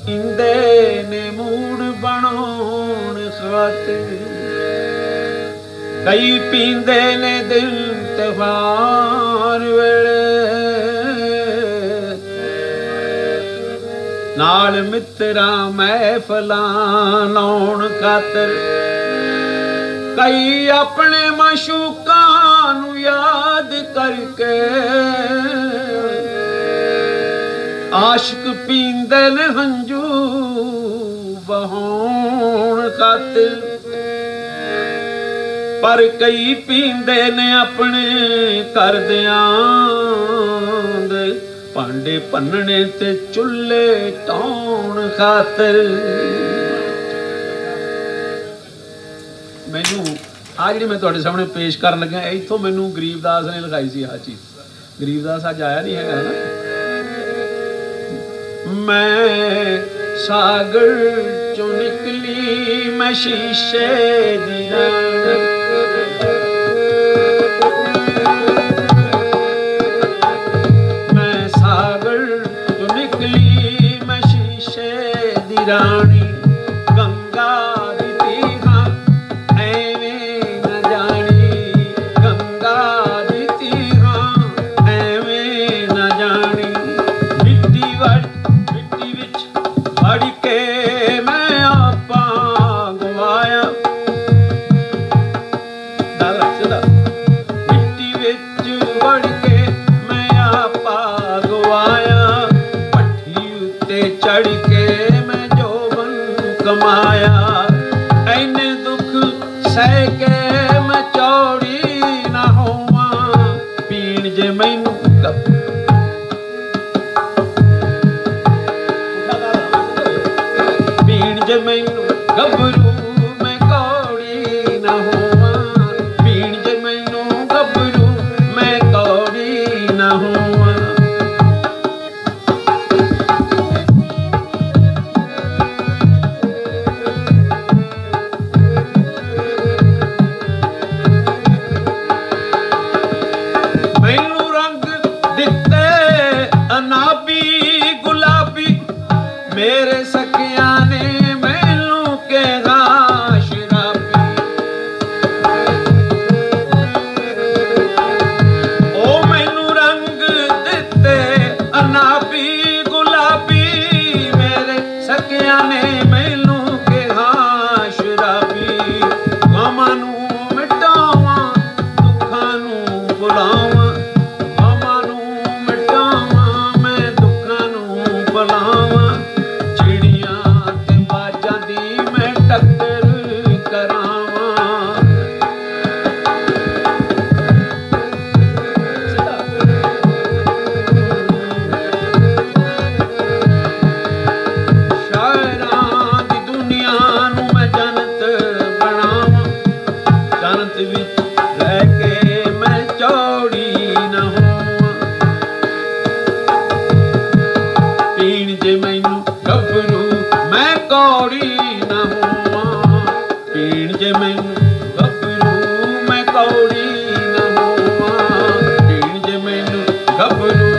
ਇੰਦੇ ਨੇ ਮੂੜ ਬਣਾਉਣ ਖਾਤਰ। ਕਈ ਪੀਂਦੇ ਨੇ ਦਿਨ ਤਿਉਹਾਰ ਵੇਲੇ, ਨਾਲ ਮਿੱਤਰਾਂ ਮਹਿਫਲਾਂ ਲਾਉਣ ਖਾਤਰ। ਕਈ ਆਪਣੇ ਮਾਸ਼ੂਕਾਂ ਨੂੰ ਯਾਦ ਕਰਕੇ ਆਸ਼ਕ ਪੀਂਦੇ ਨੇ ਹੰਝੂ ਬਹਾਉਣ ਖਾਤਰ। ਪਰ ਕਈ ਪੀਂਦੇ ਨੇ ਆਪਣੇ ਘਰਦਿਆਂ ਦੇ ਭਾਂਡੇ ਭੰਨਣੇ ਤੇ ਚੁੱਲ੍ਹੇ ਢਾਉਣ ਖਾਤਰ। ਮੈਨੂੰ ਆ ਜਿਹੜੀ ਮੈਂ ਤੁਹਾਡੇ ਸਾਹਮਣੇ ਪੇਸ਼ ਕਰਨ ਲੱਗਾ, ਇੱਥੋਂ ਮੈਨੂੰ ਗਰੀਬਦਾਸ ਨੇ ਲਿਖਾਈ ਸੀ ਆਹ ਚੀਜ਼। ਗਰੀਬਦਾਸ ਅੱਜ ਆਇਆ ਨਹੀਂ ਹੈਗਾ ਨਾ। ਮੈਂ ਸਾਗਰ ਚੋਂ ਨਿਕਲੀ ਮੈਂ ਸ਼ੀਸ਼ੇ ਦੀ ਰਾਣੀ, ਮੈਂ ਸਾਗਰ ਚੋਂ ਨਿਕਲੀ ਮੈਂ ਸ਼ੀਸ਼ੇ ਦੀ ਰਾਣੀ। ਗੰਗਾ ਦੀ ਤੀਹਾਂ ਐਵੇਂ ਨਾ ਜਾਣੀ, ਗੰਗਾ ਦੀ ਤੀਹਾਂ ਐਵੇਂ ਨਾ ਜਾਣੀ। ਮਿੱਟੀ ਵਿੱਚ ਵੜ ਕੇ ਮੈਂ ਆਪਾ ਗਵਾਇਆ, ਮਿੱਟੀ ਵਿੱਚ ਵੜ ਕੇ ਮੈਂ ਆਪਾ ਗਵਾਇਆ। ਭੱਠੀ ਉੱਤੇ ਚੜ ਕੇ ਮੈਂ ਜੋਬਨ ਕਮਾਇਆ। ਐਨੇ ਦੁੱਖ ਸਹਿ ਕੇ ਮੈਂ ਚੌੜੀ ਨਾ ਹੋਵਾਂ, ਪੀਣ ਜੇ ਮੈਨੂੰ ਜੇ ਮੈਨੂੰ ਗੱਭਰੂ ਮੈਂ ਕੌੜੀ ਨਾ ਹੋਵਾਂ, ਪੀਣ ਜੇ ਮੈਨੂੰ ਗੱਭਰੂ ਮੈਂ ਕੌੜੀ ਨਾ ਹੋਵਾਂ। ਮੈਨੂੰ ਰੰਗ ਦਿੱਤੇ ਅਨਾਬੀ ਗੁਲਾਬੀ ਮੇਰੇ ਸਖਿਆਂ ਨੇ, ਗੱਭਰੂ